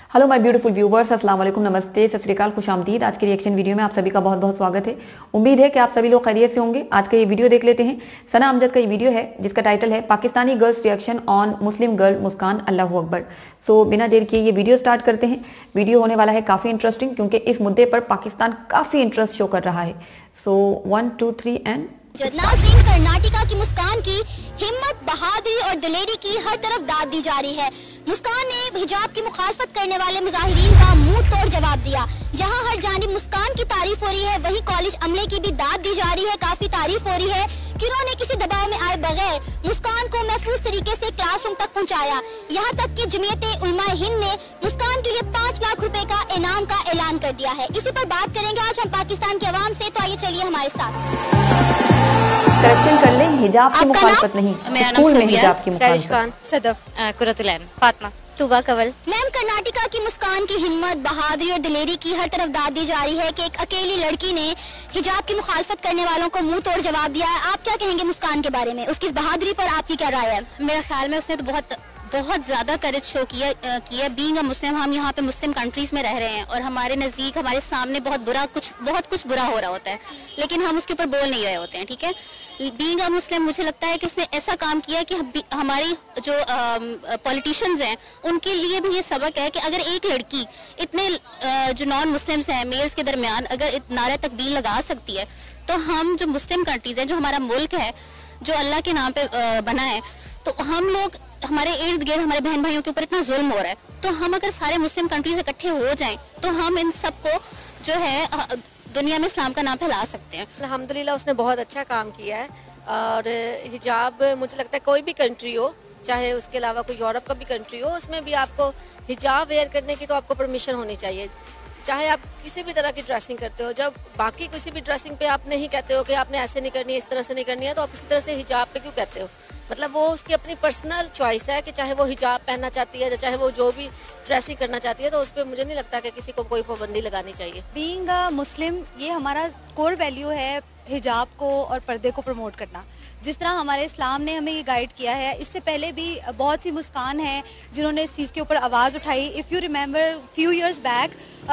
Hello my beautiful viewers, अस्सलाम वालेकुम, नमस्ते, सत श्री अकाल, खुशामदीद। आज की रिएक्शन वीडियो में आप सभी का बहुत बहुत स्वागत है। उम्मीद है कि आप सभी लोग खैरियत से होंगे। आज का ये वीडियो देख लेते हैं। सना अमजद का ये वीडियो है जिसका टाइटल है Pakistani girls reaction on Muslim girl Muskan, अल्लाह अकबर। सो बिना देर किए ये वीडियो स्टार्ट करते हैं। वीडियो होने वाला है काफी इंटरेस्टिंग क्योंकि इस मुद्दे पर पाकिस्तान काफी इंटरेस्ट शो कर रहा है। सो 1 2 3 एंड नाज़रीन, कर्नाटका की मुस्कान की हिम्मत, बहादुरी और दिलेरी की हर तरफ दाद दी जा रही है। मुस्कान ने हिजाब की मुखालफत करने वाले मुजाहिरीन का मुंह तोड़ जवाब दिया। जहां हर जानिब मुस्कान की तारीफ हो रही है, वहीं कॉलेज अमले की भी दाद दी जा रही है। काफी तारीफ हो रही है कि उन्होंने किसी दबाव में आए बगैर मुस्कान को महफूज तरीके से क्लासरूम तक पहुंचाया। यहाँ तक कि जमीयत उलमा हिंद ने मुस्कान के लिए 5 लाख रुपए का इनाम का ऐलान कर दिया है। इसी पर बात करेंगे आज हम पाकिस्तान के अवाम से, तो आइए चलिए हमारे साथ। करेक्शन कर लें, हिजाब की मुखालफत नहीं, स्कूल में हिजाब की मुखालफत। सदफ, कुरतुलैन, फातिमा, तुबा कवल। मैम, कर्नाटका की मुस्कान की हिम्मत, बहादुरी और दिलेरी की हर तरफ दाद दी जा रही है कि एक अकेली लड़की ने हिजाब की मुखालफत करने वालों को मुंह तोड़ जवाब दिया है। आप क्या कहेंगे मुस्कान के बारे में, उसकी इस बहादुरी पर आपकी क्या राय है? मेरे ख्याल में उसने तो बहुत ज्यादा करेज शो किया। बीइंग अ मुस्लिम, हम यहाँ पे मुस्लिम कंट्रीज में रह रहे हैं और हमारे नजदीक, हमारे सामने बहुत कुछ बुरा हो रहा होता है, लेकिन हम उसके ऊपर बोल नहीं रहे होते हैं। ठीक है, बीइंग अ मुस्लिम मुझे लगता है कि उसने ऐसा काम किया कि हमारी जो पॉलिटिशियंस हैं उनके लिए भी ये सबक है कि अगर एक लड़की इतने जो नॉन मुस्लिम्स हैं, मेल्स के दरमियान अगर नारा तकबीर लगा सकती है, तो हम जो मुस्लिम कंट्रीज हैं, जो हमारा मुल्क है, जो अल्लाह के नाम पे बना है, तो हम लोग, हमारे इर्द गिर्द हमारे बहन भाइयों के ऊपर इतना जुल्म हो रहा है, तो हम अगर सारे मुस्लिम कंट्रीज इकट्ठे हो जाएं तो हम इन सबको जो है दुनिया में इस्लाम का नाम फैला सकते हैं। अल्हम्दुलिल्लाह उसने बहुत अच्छा काम किया है। और हिजाब, मुझे लगता है कोई भी कंट्री हो, चाहे उसके अलावा कोई यूरोप का भी कंट्री हो, उसमें भी आपको हिजाब वेयर करने की तो आपको परमिशन होनी चाहिए। चाहे आप किसी भी तरह की ड्रेसिंग करते हो, जब बाकी किसी भी ड्रेसिंग पे आप नहीं कहते हो कि आपने ऐसे नहीं करनी है, इस तरह से नहीं करनी है, तो आप इसी तरह से हिजाब पे क्यों कहते हो? मतलब वो उसकी अपनी पर्सनल चॉइस है कि चाहे वो हिजाब पहनना चाहती है, चाहे वो जो भी ड्रेसिंग करना चाहती है, तो उस पर मुझे नहीं लगता कि किसी को कोई पाबंदी लगानी चाहिए। बीइंग अ मुस्लिम, ये हमारा कोर वैल्यू है हिजाब को और पर्दे को प्रमोट करना। जिस तरह हमारे इस्लाम ने हमें ये गाइड किया है, इससे पहले भी बहुत सी मुस्कान हैं जिन्होंने इस चीज़ के ऊपर आवाज़ उठाई। If you remember few years back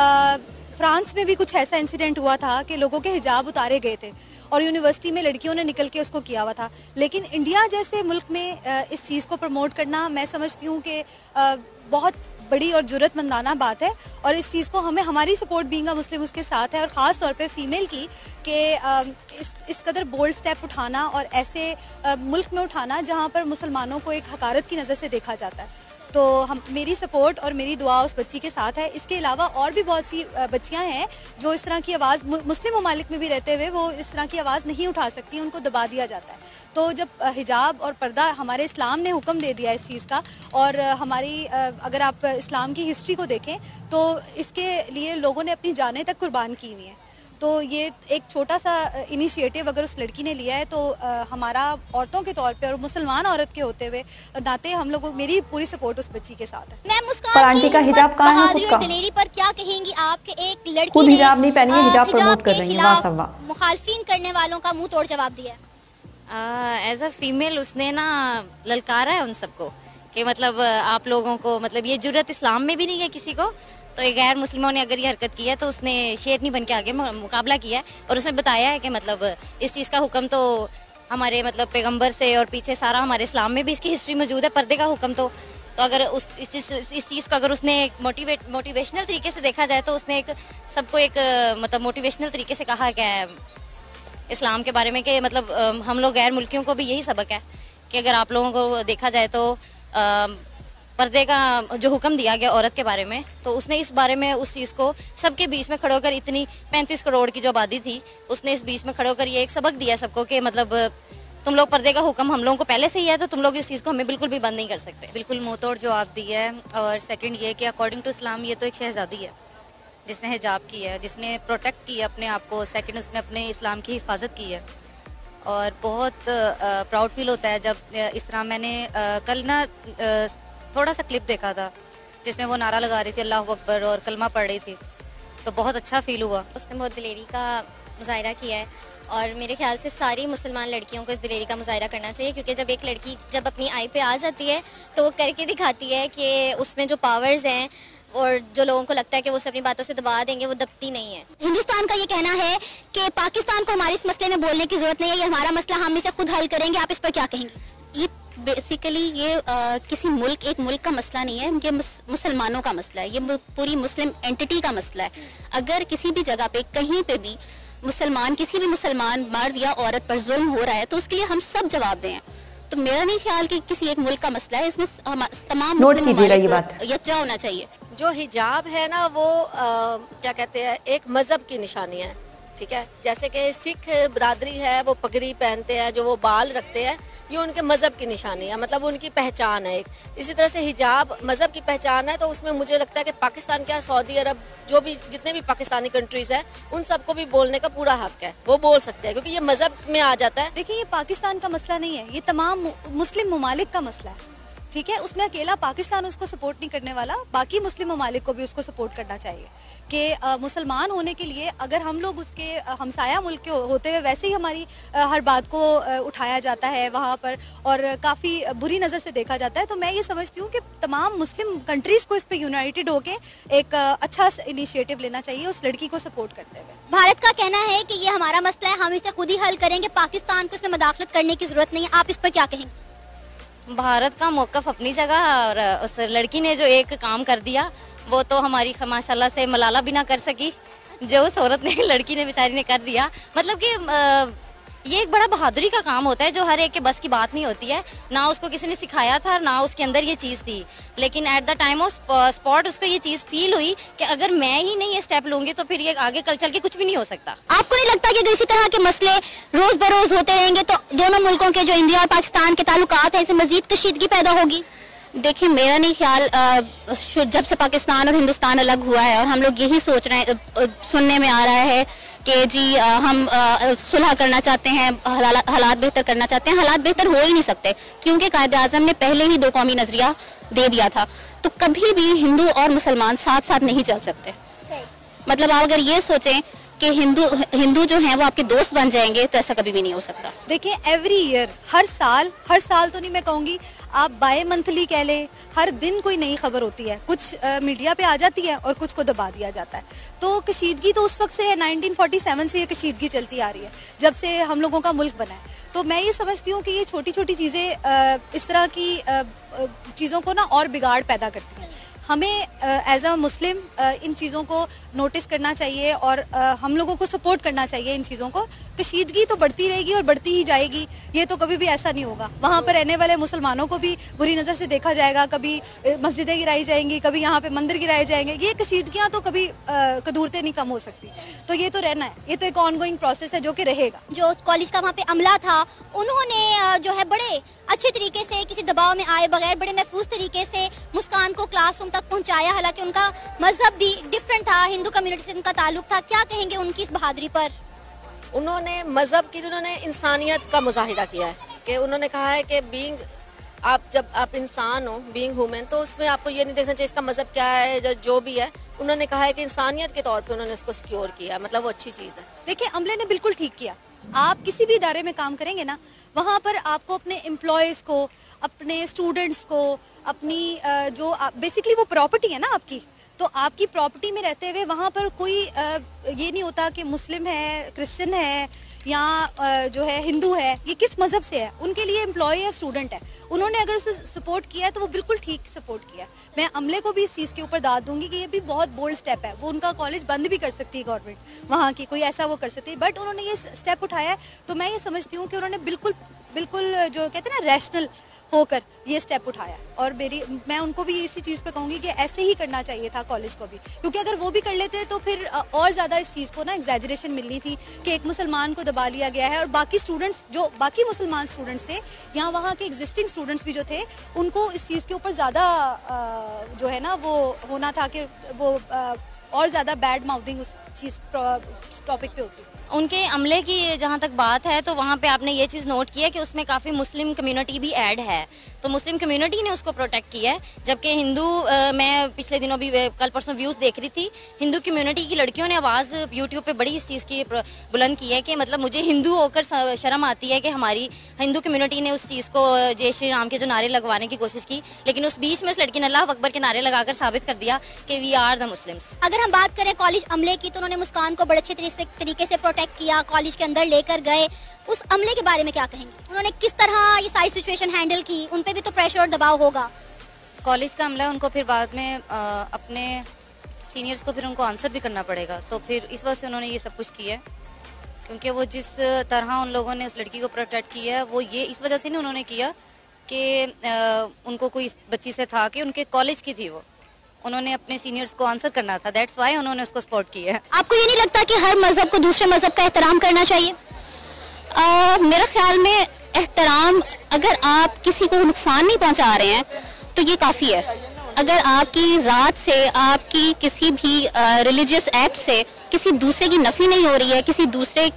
France में भी कुछ ऐसा इंसिडेंट हुआ था कि लोगों के हिजाब उतारे गए थे और यूनिवर्सिटी में लड़कियों ने निकल के उसको किया हुआ था। लेकिन इंडिया जैसे मुल्क में इस चीज़ को प्रमोट करना, मैं समझती हूँ कि बहुत बड़ी और जुर्रतमंदाना बात है, और इस चीज़ को हमारी सपोर्ट बीइंग अ मुस्लिम उसके साथ है, और ख़ास तौर पे फीमेल की कि इस कदर बोल्ड स्टेप उठाना और ऐसे मुल्क में उठाना जहाँ पर मुसलमानों को एक हकारत की नज़र से देखा जाता है। तो मेरी सपोर्ट और मेरी दुआ उस बच्ची के साथ है। इसके अलावा और भी बहुत सी बच्चियां हैं जो इस तरह की आवाज़, मुस्लिम ममालिक में भी रहते हुए वो इस तरह की आवाज़ नहीं उठा सकती, उनको दबा दिया जाता है। तो जब हिजाब और पर्दा हमारे इस्लाम ने हुक्म दे दिया इस चीज़ का, और हमारी अगर आप इस्लाम की हिस्ट्री को देखें तो इसके लिए लोगों ने अपनी जानें तक कुर्बान की हुई हैं। तो ये एक छोटा सा इनिशिएटिव अगर उस लड़की ने लिया है तो हमारा औरतों के तौर पे और मुसलमान औरत के होते हुए नाते हम लोगों, मेरी पूरी सपोर्ट उस बच्ची के साथ है। मैं पर आंटी का हिजाब कहाँ है खुद का? दिलेरी पर क्या कहेंगी आप कि एक लड़की खुद हिजाब नहीं पहनी है, हिजाब प्रमोट कर रही है, वाह सब वाह। मुखालफिन करने वालों का मुंह तोड़ जवाब दिया। एज अ फीमेल उसने ना ललकारा है उन सबको कि मतलब आप लोगों को, मतलब ये जुर्रत इस्लाम में भी नहीं है किसी को, तो ये गैर मुस्लिमों ने अगर ये हरकत की है तो उसने शेरनी बन के आगे मुकाबला किया है, और उसने बताया है कि मतलब इस चीज़ का हुक्म तो हमारे मतलब पैगंबर से, और पीछे सारा हमारे इस्लाम में भी इसकी हिस्ट्री मौजूद है, पर्दे का हुक्म। तो अगर इस चीज़ को अगर उसने मोटिवेशनल तरीके से देखा जाए तो उसने सबको एक मतलब मोटिवेशनल तरीके से कहा क्या है इस्लाम के बारे में, कि मतलब हम लोग गैर मुल्कियों को भी यही सबक है कि अगर आप लोगों को देखा जाए तो पर्दे का जो हुक्म दिया गया औरत के बारे में, तो उसने इस बारे में उस चीज़ को सबके बीच में खड़े होकर, इतनी 35 करोड़ की जो आबादी थी, उसने इस बीच में खड़े होकर ये एक सबक दिया सबको कि मतलब तुम लोग, पर्दे का हुक्म हम लोगों को पहले से ही है, तो तुम लोग इस चीज़ को हमें बिल्कुल भी बंद नहीं कर सकते। बिल्कुल मुँह तोड़ जवाब दिया है। और सेकंड ये कि अकॉर्डिंग टू इस्लाम ये तो एक शहजादी है जिसने हिजाब की है, जिसने प्रोटेक्ट किया अपने आप को। सेकंड, उसने अपने इस्लाम की हिफाजत की है, और बहुत प्राउड फील होता है जब इस तरह। मैंने कल ना थोड़ा सा क्लिप देखा था जिसमें वो नारा लगा रही थी अल्लाह अकबर और कलमा पढ़ रही थी, तो बहुत अच्छा फील हुआ। उसने बहुत दिलेरी का मुजाहिरा किया है, और मेरे ख्याल से सारी मुसलमान लड़कियों को इस दिलेरी का मुजाहिरा करना चाहिए, क्योंकि जब एक लड़की जब अपनी आई पे आ जाती है तो वो करके दिखाती है कि उसमें जो पावर्स हैं और जो लोगों को लगता है कि वो उसे अपनी बातों से दबा देंगे, वो दबती नहीं है। हिंदुस्तान का ये कहना है कि पाकिस्तान को हमारे इस मसले में बोलने की जरूरत नहीं है, ये हमारा मसला, हम इसे खुद हल करेंगे। आप इस पर क्या कहेंगे? ये बेसिकली ये किसी एक मुल्क का मसला नहीं है, ये मुसलमानों का मसला है, ये पूरी मुस्लिम एंटिटी का मसला है। अगर किसी भी जगह पे कहीं पे भी किसी भी मुसलमान मर्द या औरत पर जुल्म हो रहा है तो उसके लिए हम सब जवाब दें। तो मेरा नहीं ख्याल कि किसी एक मुल्क का मसला है, इसमें तमाम नोट कीजिएगा ये बात, यकजा होना चाहिए। जो हिजाब है ना वो क्या कहते हैं, एक मजहब की निशानी है, ठीक है। जैसे कि सिख बरादरी है वो पगड़ी पहनते हैं, जो वो बाल रखते हैं, ये उनके मजहब की निशानी है, मतलब उनकी पहचान है एक। इसी तरह से हिजाब मजहब की पहचान है, तो उसमें मुझे लगता है कि पाकिस्तान क्या, सऊदी अरब, जो भी जितने भी पाकिस्तानी कंट्रीज है, उन सबको भी बोलने का पूरा हक है, वो बोल सकते हैं, क्योंकि ये मजहब में आ जाता है। देखिए, ये पाकिस्तान का मसला नहीं है, ये तमाम मुस्लिम ममालिक का मसला है, ठीक है। उसमें अकेला पाकिस्तान उसको सपोर्ट नहीं करने वाला, बाकी मुस्लिम ममालिक को भी उसको सपोर्ट करना चाहिए कि मुसलमान होने के लिए अगर हम लोग उसके हमसाया मुल्क के होते हुए वैसे ही हमारी हर बात को उठाया जाता है वहाँ पर और काफ़ी बुरी नज़र से देखा जाता है, तो मैं ये समझती हूँ कि तमाम मुस्लिम कंट्रीज़ को इस पर यूनाइटेड होके एक अच्छा इनिशिएटिव लेना चाहिए उस लड़की को सपोर्ट करते हुए। भारत का कहना है कि ये हमारा मसला है, हम इसे खुद ही हल करेंगे, पाकिस्तान को इसमें मदाखलत करने की जरूरत नहीं है। आप इस पर क्या कहेंगे? भारत का मौक़िफ़ अपनी जगह, और उस लड़की ने जो एक काम कर दिया वो तो हमारी माशाल्लाह से मलाला भी ना कर सकी, जो उस औरत ने, लड़की ने, बेचारी ने कर दिया। मतलब कि ये एक बड़ा बहादुरी का काम होता है जो हर एक के बस की बात नहीं होती है। ना उसको किसी ने सिखाया था, ना उसके अंदर ये चीज़ थी, लेकिन at the time of spot उसको ये चीज़ फील हुई कि अगर मैं ही नहीं ये स्टेप लूंगी तो फिर ये आगे कल चल के कुछ भी नहीं हो सकता। आपको नहीं लगता कि अगर इसी तरह के मसले रोज बरोज होते रहेंगे तो दोनों मुल्कों के, जो इंडिया और पाकिस्तान के ताल्लुकात हैं, इससे मजीद कशीदगी पैदा होगी? देखिए, मेरा नहीं ख्याल, जब से पाकिस्तान और हिंदुस्तान अलग हुआ है और हम लोग यही सोच रहे हैं, सुनने में आ रहा है कि जी हम सुलह करना चाहते हैं, हालात बेहतर करना चाहते हैं। हालात बेहतर हो ही नहीं सकते क्योंकि कायदे आज़म ने पहले ही 2 कौमी नजरिया दे दिया था। तो कभी भी हिंदू और मुसलमान साथ साथ नहीं चल सकते। मतलब आप अगर ये सोचें कि हिंदू जो हैं वो आपके दोस्त बन जाएंगे तो ऐसा कभी भी नहीं हो सकता। देखिए, एवरी ईयर, हर साल तो नहीं मैं कहूँगी, आप बाय मंथली कह लें, हर दिन कोई नई खबर होती है, कुछ मीडिया पे आ जाती है और कुछ को दबा दिया जाता है। तो कशीदगी तो उस वक्त से है, 1947 से ये कशीदगी चलती आ रही है, जब से हम लोगों का मुल्क बना है। तो मैं ये समझती हूँ कि ये छोटी छोटी चीज़ें इस तरह की चीज़ों को ना और बिगाड़ पैदा करती हैं। हमें एज अ मुस्लिम इन चीज़ों को नोटिस करना चाहिए और हम लोगों को सपोर्ट करना चाहिए इन चीज़ों को। कशीदगी तो बढ़ती रहेगी और बढ़ती ही जाएगी, ये तो कभी भी ऐसा नहीं होगा। वहाँ पर रहने वाले मुसलमानों को भी बुरी नज़र से देखा जाएगा, कभी मस्जिदें गिराई जाएंगी, कभी यहाँ पे मंदिर गिराए जाएंगे। ये कशीदगियाँ तो कभी कदूरतें नहीं कम हो सकती, तो ये तो रहना है, ये तो एक ऑनगोइंग प्रोसेस है जो कि रहेगा। जो कॉलेज का वहाँ पे अमला था, उन्होंने जो है बड़े अच्छे तरीके से, किसी दबाव में आए बगैर, बड़े महफूज तरीके से मुस्कान को क्लासरूम तक पहुँचाया। हालांकि उनका मजहब भी डिफरेंट था, हिंदू कम्युनिटी से उनका ताल्लुक था। क्या कहेंगे उनकी इस बहादुरी पर? उन्होंने मजहब की, उन्होंने इंसानियत का मुजाहिरा किया है कि उन्होंने कहा है कि बीइंग, जब आप इंसान हो, बीइंग ह्यूमन, तो उसमें आपको ये नहीं देखना चाहिए इसका मजहब क्या है, जो भी है। उन्होंने कहा है कि इंसानियत के तौर पे उन्होंने उसको सिक्योर किया, मतलब वो अच्छी चीज़ है। देखिए, अमले ने बिल्कुल ठीक किया। आप किसी भी इदारे में काम करेंगे ना, वहाँ पर आपको अपने एम्प्लॉयज़ को, अपने स्टूडेंट्स को, अपनी जो बेसिकली वो प्रॉपर्टी है ना आपकी, तो आपकी प्रॉपर्टी में रहते हुए वहाँ पर कोई ये नहीं होता कि मुस्लिम है, क्रिश्चियन है या जो है हिंदू है, ये किस मज़हब से है, उनके लिए एम्प्लॉय या स्टूडेंट है। उन्होंने अगर उसे सपोर्ट किया है तो वो बिल्कुल ठीक सपोर्ट किया। मैं अमले को भी इस चीज़ के ऊपर दाद दूंगी कि ये भी बहुत बोल्ड स्टेप है। वो उनका कॉलेज बंद भी कर सकती है गवर्नमेंट, वहाँ की कोई ऐसा वो कर सकती है, बट उन्होंने ये स्टेप उठाया है। तो मैं ये समझती हूँ कि उन्होंने बिल्कुल जो कहते हैं ना रैशनल होकर ये स्टेप उठाया, और मैं उनको भी इसी चीज़ पे कहूँगी कि ऐसे ही करना चाहिए था कॉलेज को भी, क्योंकि अगर वो भी कर लेते तो फिर और ज़्यादा इस चीज़ को ना एग्जैजरेशन मिलनी थी कि एक मुसलमान को दबा लिया गया है और बाकी स्टूडेंट्स, जो बाकी मुसलमान स्टूडेंट्स थे या वहाँ के एग्जिस्टिंग स्टूडेंट्स भी जो थे, उनको इस चीज़ के ऊपर ज़्यादा जो है ना वो होना था कि वो और ज़्यादा बैड माउथिंग उस चीज़ टॉपिक पे होती। उनके अमले की जहाँ तक बात है तो वहाँ पे आपने ये चीज़ नोट की है कि उसमें काफ़ी मुस्लिम कम्युनिटी भी ऐड है, तो मुस्लिम कम्युनिटी ने उसको प्रोटेक्ट किया है। जबकि हिंदू, मैं पिछले दिनों भी कल परसों व्यूज़ देख रही थी, हिंदू कम्युनिटी की लड़कियों ने आवाज़ यूट्यूब पे बड़ी इस चीज़ की बुलंद की है कि मतलब मुझे हिंदू होकर शर्म आती है कि हमारी हिंदू कम्युनिटी ने उस चीज़ को जय श्री राम के जो नारे लगवाने की कोशिश की, लेकिन उस बीच में उस लड़की ने अल्लाह अकबर के नारे लगाकर साबित कर दिया कि वी आर द मुस्लिम्स। अगर हम बात करें कॉलेज अमले की, तो उन्होंने मुस्कान को बड़े अच्छे तरीके से प्रोटेक्ट किया, कॉलेज के अंदर लेकर गए। उस अमले के बारे में क्या कहेंगे? उन्होंने किस तरह ये सारी सिचुएशन हैंडल की? उन पे भी तो प्रेशर और दबाव होगा। कॉलेज का अमला उनको फिर बाद में अपने सीनियर्स को फिर उनको आंसर भी करना पड़ेगा, तो फिर इस वजह से उन्होंने ये सब कुछ किया है, क्योंकि वो जिस तरह उन लोगों ने उस लड़की को प्रोटेक्ट किया है वो ये इस वजह से नहीं उन्होंने किया कि उनको कोई बच्ची से था कि उनके कॉलेज की थी, वो उन्होंने अपने सीनियर्स को आंसर करना था, दैट्स वाई उन्होंने उसको सपोर्ट किया है। आपको ये नहीं लगता कि हर मजहब को दूसरे मजहब का एहतराम करना चाहिए? मेरा ख्याल में एहतराम, अगर आप किसी को नुकसान नहीं पहुंचा रहे हैं तो ये काफ़ी है। अगर आपकी ज़ात से, आपकी किसी भी रिलीजियस एक्ट से किसी दूसरे की नफ़ी नहीं हो रही है, किसी दूसरे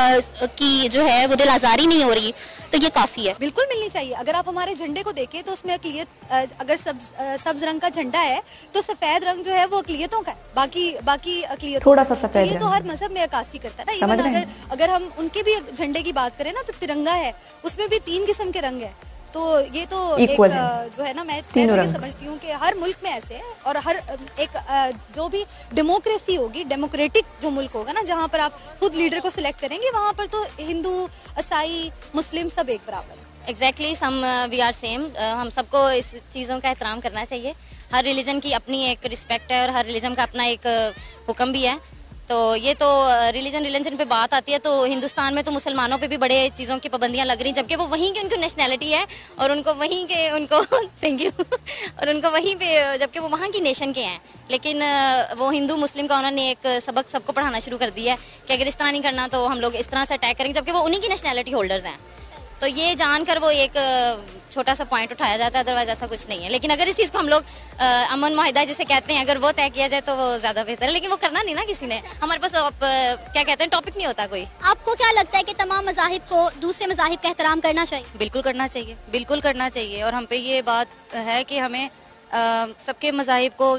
की जो है वो दिल आज़ारी नहीं हो रही, तो ये काफ़ी है। बिल्कुल मिलनी चाहिए। अगर आप हमारे झंडे को देखें तो उसमें अकलियत, अगर सब्ज रंग का झंडा है तो सफ़ेद रंग जो है वो अकलियतों का है, बाकी अकलियत थोड़ा सा सफ़ेद, ये तो हर मजहब में अक्कासी करता है ना। इवन अगर हम उनके भी झंडे की बात करें ना, तो तिरंगा है, उसमें भी 3 किस्म के रंग है, तो ये तो एक जो है ना, मैं तो ये समझती हूँ कि हर मुल्क में ऐसे है, और हर एक जो भी डेमोक्रेसी होगी, डेमोक्रेटिक जो मुल्क होगा ना, जहाँ पर आप खुद लीडर को सिलेक्ट करेंगे, वहाँ पर तो हिंदू, ईसाई, मुस्लिम सब एक बराबर है। Exactly, some we are same. हम सबको इस चीज़ों का एहतराम करना चाहिए। हर रिलीजन की अपनी एक रिस्पेक्ट है और हर रिलीजन का अपना एक हुक्म भी है। तो ये तो रिलीजन पे बात आती है तो हिंदुस्तान में तो मुसलमानों पे भी बड़े चीज़ों की पाबंदियां लग रही, जबकि वो वहीं की उनकी नेशनैलिटी है और उनको वहीं के उनको थैंक यू और उनको वहीं पे, जबकि वो वहाँ की नेशन के हैं, लेकिन वो हिंदू मुस्लिम का उन्होंने एक सबक सबको पढ़ाना शुरू कर दिया है कि अगर इस तरह नहीं करना तो हम लोग इस तरह से अटैक करेंगे, जबकि वो उन्हीं की नेशनैलिटी होल्डर्स हैं। तो ये जानकर वो एक छोटा सा पॉइंट उठाया जाता है, अदरवाइज ऐसा कुछ नहीं है। लेकिन अगर इस चीज़ को हम लोग अमन मुआहिदा जिसे कहते हैं, अगर वो तय किया जाए तो वो ज़्यादा बेहतर है, लेकिन वो करना नहीं ना किसी ने। हमारे पास क्या कहते हैं, टॉपिक नहीं होता कोई। आपको क्या लगता है कि तमाम मज़ाहिब को दूसरे मज़ाहिब का एहतराम करना चाहिए? बिल्कुल करना चाहिए, बिल्कुल करना चाहिए। और हम पे ये बात है कि हमें सबके मज़ाहिब को,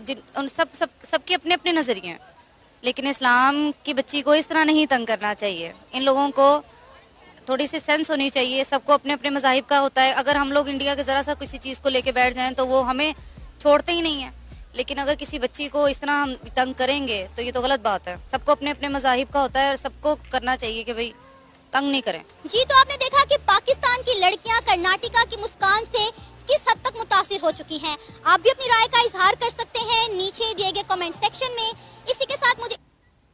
सबके अपने अपने नज़रिए हैं, लेकिन इस्लाम की बच्ची को इस तरह नहीं तंग करना चाहिए। इन लोगों को थोड़ी सी सेंस होनी चाहिए, सबको अपने अपने मज़ाहिब का होता है। अगर हम लोग इंडिया के ज़रा सा किसी चीज़ को लेके बैठ जाएं तो वो हमें छोड़ते ही नहीं है, लेकिन अगर किसी बच्ची को इस तरह हम तंग करेंगे तो ये तो गलत बात है। सबको अपने अपने मज़ाहिब का होता है और सबको करना चाहिए कि भाई तंग नहीं करें। जी, तो आपने देखा कि पाकिस्तान की लड़कियां कर्नाटका की मुस्कान से किस हद तक मुतासिर हो चुकी हैं। आप भी अपनी राय का इजहार कर सकते हैं नीचे दिए गए कमेंट सेक्शन में। इसी के साथ मुझे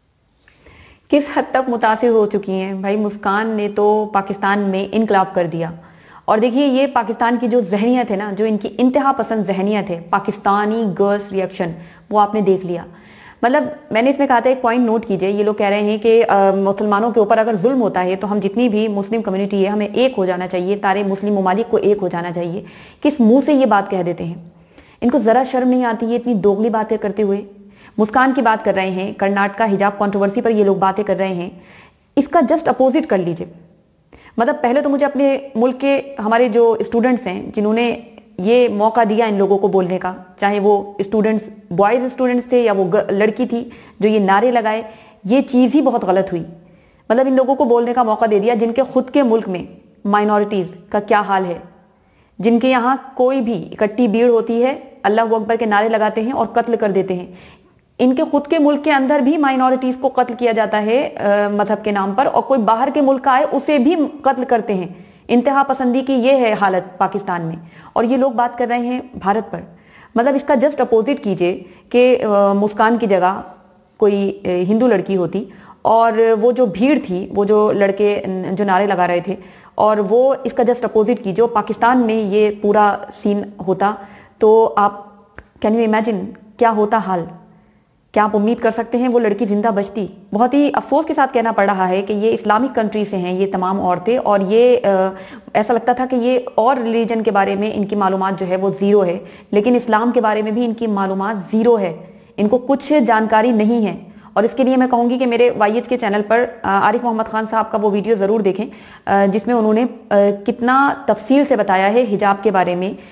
किस हद तक मुतासिर हो चुकी हैं भाई, मुस्कान ने तो पाकिस्तान में इनकलाब कर दिया। और देखिए, ये पाकिस्तान की जो जहनियत है ना, जो इनकी इंतहा पसंद जहनियत है, पाकिस्तानी गर्ल्स रिएक्शन, वो आपने देख लिया। मतलब मैंने इसमें कहा था, एक पॉइंट नोट कीजिए, ये लोग कह रहे हैं कि मुसलमानों के ऊपर अगर जुल्म होता है तो हम जितनी भी मुस्लिम कम्युनिटी है हमें एक हो जाना चाहिए, सारे मुस्लिम ममालिक को एक हो जाना चाहिए। किस मुंह से ये बात कह देते हैं? इनको ज़रा शर्म नहीं आती है इतनी दोगली बातें करते हुए? मुस्कान की बात कर रहे हैं, कर्नाटका हिजाब कंट्रोवर्सी पर ये लोग बातें कर रहे हैं, इसका जस्ट अपोजिट कर लीजिए। मतलब पहले तो मुझे अपने मुल्क के हमारे जो स्टूडेंट्स हैं जिन्होंने ये मौका दिया इन लोगों को बोलने का, चाहे वो स्टूडेंट्स बॉयज़ स्टूडेंट्स थे या वो लड़की थी जो ये नारे लगाए, ये चीज़ ही बहुत गलत हुई। मतलब इन लोगों को बोलने का मौका दे दिया जिनके खुद के मुल्क में माइनॉरिटीज़ का क्या हाल है, जिनके यहाँ कोई भी इकट्ठी भीड़ होती है, अल्लाह अकबर के नारे लगाते हैं और कत्ल कर देते हैं। इनके खुद के मुल्क के अंदर भी माइनॉरिटीज को कत्ल किया जाता है मजहब के नाम पर, और कोई बाहर के मुल्क का आए उसे भी कत्ल करते हैं। इंतहा पसंदी की ये है हालत पाकिस्तान में, और ये लोग बात कर रहे हैं भारत पर। मतलब इसका जस्ट अपोजिट कीजिए कि मुस्कान की जगह कोई हिंदू लड़की होती और वो जो भीड़ थी, वो जो लड़के जो नारे लगा रहे थे, और वो इसका जस्ट अपोजिट कीजिए, पाकिस्तान में ये पूरा सीन होता तो आप कैन यू इमेजिन क्या होता हाल? क्या आप उम्मीद कर सकते हैं वो लड़की जिंदा बचती? बहुत ही अफसोस के साथ कहना पड़ रहा है कि ये इस्लामिक कंट्री से हैं ये तमाम औरतें, और ये ऐसा लगता था कि ये और रिलीजन के बारे में इनकी मालूमात जो है वो ज़ीरो है, लेकिन इस्लाम के बारे में भी इनकी मालूमात ज़ीरो है, इनको कुछ जानकारी नहीं है। और इसके लिए मैं कहूँगी कि मेरे YH के चैनल पर आरिफ मोहम्मद खान साहब का वो वीडियो ज़रूर देखें जिसमें उन्होंने कितना तफसील से बताया है हिजाब के बारे में।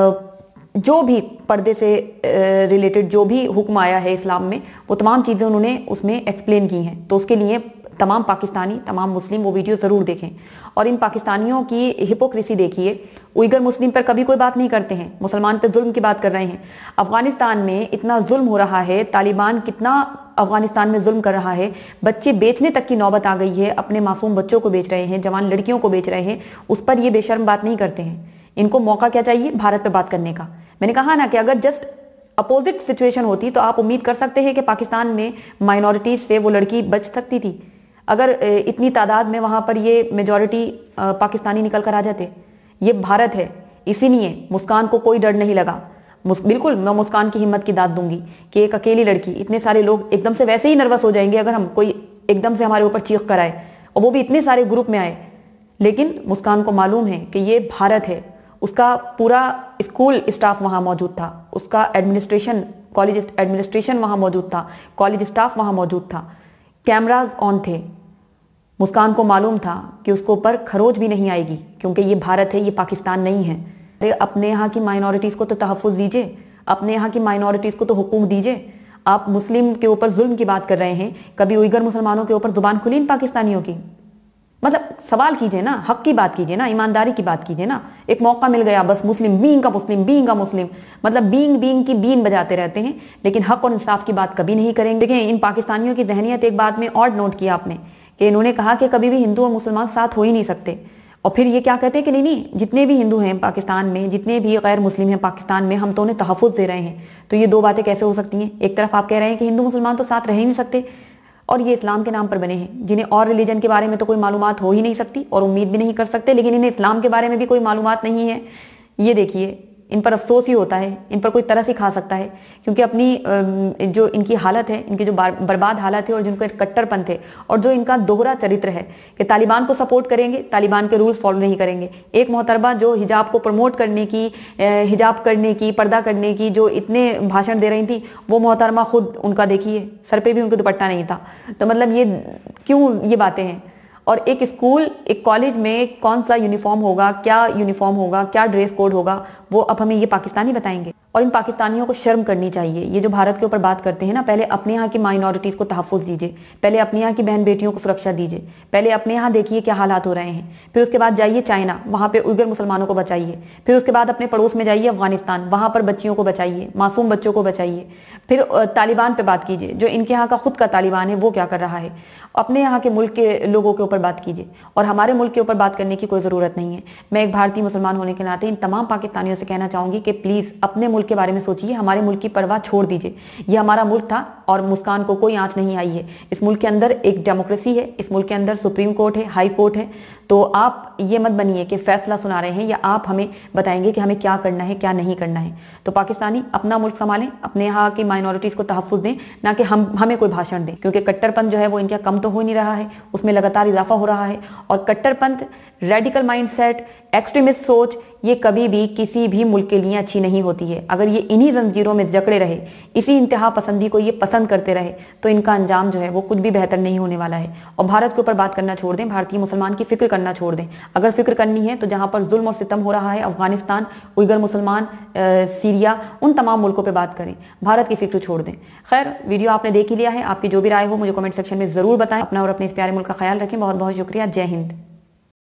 जो भी पर्दे से रिलेटेड जो भी हुक्म आया है इस्लाम में, वो तमाम चीज़ें उन्होंने उसमें एक्सप्लेन की हैं। तो उसके लिए तमाम पाकिस्तानी, तमाम मुस्लिम वो वीडियो ज़रूर देखें और इन पाकिस्तानियों की हिपोक्रेसी देखिए। उइगर मुस्लिम पर कभी कोई बात नहीं करते हैं, मुसलमान पर जुल्म की बात कर रहे हैं। अफगानिस्तान में इतना जुल्म हो रहा है, तालिबान कितना अफगानिस्तान में जुल्म कर रहा है, बच्चे बेचने तक की नौबत आ गई है, अपने मासूम बच्चों को बेच रहे हैं, जवान लड़कियों को बेच रहे हैं, उस पर ये बेशर्म बात नहीं करते हैं। इनको मौका क्या चाहिए? भारत पे बात करने का। मैंने कहा ना कि अगर जस्ट अपोजिट सिचुएशन होती तो आप उम्मीद कर सकते हैं कि पाकिस्तान में माइनॉरिटीज से वो लड़की बच सकती थी। अगर इतनी तादाद में वहां पर ये मेजॉरिटी पाकिस्तानी निकल कर आ जाते। ये भारत है, इसीलिए मुस्कान को कोई डर नहीं लगा। बिल्कुल मैं मुस्कान की हिम्मत की दाद दूंगी कि एक अकेली लड़की, इतने सारे लोग एकदम से वैसे ही नर्वस हो जाएंगे अगर हम कोई एकदम से हमारे ऊपर चीख कर आए, और वो भी इतने सारे ग्रुप में आए। लेकिन मुस्कान को मालूम है कि ये भारत है। उसका पूरा स्कूल स्टाफ वहां मौजूद था, उसका एडमिनिस्ट्रेशन, कॉलेज एडमिनिस्ट्रेशन वहां मौजूद था, कॉलेज स्टाफ वहां मौजूद था, कैमराज ऑन थे। मुस्कान को मालूम था कि उसको ऊपर खरोच भी नहीं आएगी, क्योंकि ये भारत है, ये पाकिस्तान नहीं है। अरे अपने यहाँ की माइनॉरिटीज़ को तो तहफ़्फ़ुज़ दीजिए, अपने यहाँ की माइनॉरिटीज़ को तो हुकूक दीजिए। आप मुस्लिम के ऊपर जुल्म की बात कर रहे हैं, कभी उइगर मुसलमानों के ऊपर जुबान खुली इन पाकिस्तानियों की? मतलब सवाल कीजिए ना, हक की बात कीजिए ना, ईमानदारी की बात कीजिए ना। एक मौका मिल गया बस मुस्लिम बीइंग का मुस्लिम, बीइंग का मुस्लिम, मतलब बीइंग की बीन बजाते रहते हैं, लेकिन हक और इंसाफ की बात कभी नहीं करेंगे। देखिए इन पाकिस्तानियों की जहनियत, एक बात में और नोट किया आपने कि इन्होंने कहा कि कभी भी हिंदू और मुसलमान साथ हो ही नहीं सकते, और फिर ये क्या कहते हैं कि नहीं जितने भी हिंदू हैं पाकिस्तान में, जितने भी गैर मुस्लिम हैं पाकिस्तान में, हम तो उन्हें तहफ़्फ़ुज़ दे रहे हैं। तो ये दो बातें कैसे हो सकती हैं? एक तरफ आप कह रहे हैं कि हिंदू मुसलमान तो साथ रह ही नहीं सकते, और ये इस्लाम के नाम पर बने हैं, जिन्हें और रिलीजन के बारे में तो कोई मालूमात हो ही नहीं सकती और उम्मीद भी नहीं कर सकते, लेकिन इन्हें इस्लाम के बारे में भी कोई मालूमात नहीं है। ये देखिए, इन पर अफसोस ही होता है, इन पर कोई तरस ही खा सकता है, क्योंकि अपनी जो इनकी हालत है, इनकी जो बर्बाद हालत है, और जिनका कट्टरपन थे, और जो इनका दोहरा चरित्र है कि तालिबान को सपोर्ट करेंगे, तालिबान के रूल्स फॉलो नहीं करेंगे। एक मोहतरबा जो हिजाब को प्रमोट करने की, हिजाब करने की, पर्दा करने की जो इतने भाषण दे रही थी, वो मोहतरमा खुद उनका देखिए सर पे भी उनका दुपट्टा नहीं था। तो मतलब ये क्यों ये बातें हैं? और एक स्कूल, एक कॉलेज में कौन सा यूनिफॉर्म होगा, क्या यूनिफॉर्म होगा, क्या ड्रेस कोड होगा, वो अब हमें ये पाकिस्तानी बताएंगे। और इन पाकिस्तानियों को शर्म करनी चाहिए। ये जो भारत के ऊपर बात करते हैं ना, पहले अपने यहाँ की माइनॉरिटीज़ को तहफ़्फ़ुज़ दीजिए, पहले अपने यहाँ की बहन बेटियों को सुरक्षा दीजिए, पहले अपने यहाँ देखिए क्या हालात हो रहे हैं, फिर उसके बाद जाइए चाइना, वहाँ पे उइगर मुसलमानों को बचाइए, फिर उसके बाद अपने पड़ोस में जाइए अफगानिस्तान, वहाँ पर बच्चियों को बचाइए, मासूम बच्चों को बचाइए, फिर तालिबान पे बात कीजिए, जो इनके यहाँ का खुद का तालिबान है वो क्या कर रहा है। अपने यहाँ के मुल्क के लोगों के ऊपर बात कीजिए, और हमारे मुल्क के ऊपर बात करने की कोई ज़रूरत नहीं है। मैं एक भारतीय मुसलमान होने के नाते इन तमाम पाकिस्तानियों से कहना चाहूँगी कि प्लीज़ अपने मुल्क के बारे में सोचिए, हमारे मुल्क की परवाह छोड़ दीजिए। ये हमारा मुल्क था और मुस्कान को कोई आंच नहीं आई है। इस मुल्क के अंदर एक डेमोक्रेसी है, इस मुल्क के अंदर सुप्रीम कोर्ट है, हाई कोर्ट है। तो आप ये मत बनिए कि फैसला सुना रहे हैं या आप हमें बताएंगे कि हमें क्या करना है क्या नहीं करना है। तो पाकिस्तानी अपना मुल्क संभालें, अपने यहाँ की माइनॉरिटीज़ को तहफ़्फ़ुज़ दें, ना कि हमें कोई भाषण दें, क्योंकि कट्टरपंथ जो है वो इनका कम तो हो नहीं रहा है, उसमें लगातार इजाफा हो रहा है। और कट्टरपंथ, रेडिकल माइंडसेट, एक्सट्रीमिस्ट सोच, ये कभी भी किसी भी मुल्क के लिए अच्छी नहीं होती है। अगर ये इन्हीं जंजीरों में जकड़े रहे, इसी इंतहा पसंदी को ये पसंद करते रहे, तो इनका अंजाम जो है वो कुछ भी बेहतर नहीं होने वाला है। और भारत के ऊपर बात करना छोड़ दें, भारतीय मुसलमान की फिक्र करना छोड़ दें। अगर फिक्र करनी है तो जहां पर जुल्म और सितम हो रहा है, अफगानिस्तान, उइगर मुसलमान, सीरिया, उन तमाम मुल्कों पर बात करें, भारत की फिक्र छोड़ दें। खैर, वीडियो आपने देख ही लिया है, आपकी जो भी राय हो मुझे कमेंट सेक्शन में जरूर बताएं। अपना और अपने इस प्यारे मुल्क का ख्याल रखें। बहुत बहुत शुक्रिया। जय हिंद।